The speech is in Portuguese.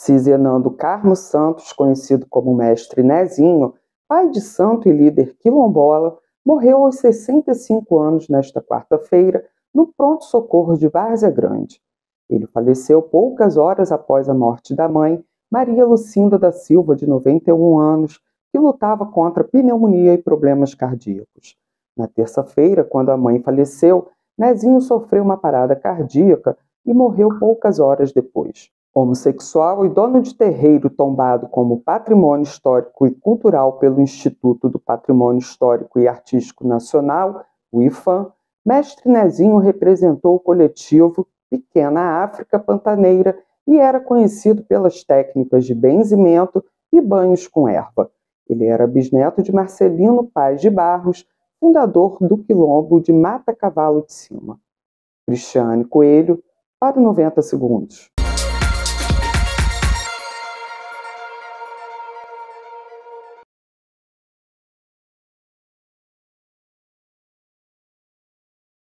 Cizenando Carmo Santos, conhecido como Mestre Nezinho, pai de santo e líder quilombola, morreu aos 65 anos nesta quarta-feira, no pronto-socorro de Várzea Grande. Ele faleceu poucas horas após a morte da mãe, Maria Lucinda da Silva, de 91 anos, que lutava contra pneumonia e problemas cardíacos. Na terça-feira, quando a mãe faleceu, Nezinho sofreu uma parada cardíaca e morreu poucas horas depois. Homossexual e dono de terreiro tombado como Patrimônio Histórico e Cultural pelo Instituto do Patrimônio Histórico e Artístico Nacional, o IFAM, Mestre Nezinho representou o coletivo Pequena África Pantaneira e era conhecido pelas técnicas de benzimento e banhos com erva. Ele era bisneto de Marcelino Paz de Barros, fundador do quilombo de Mata Cavalo de Cima. Cristiane Coelho, para o 90 Segundos.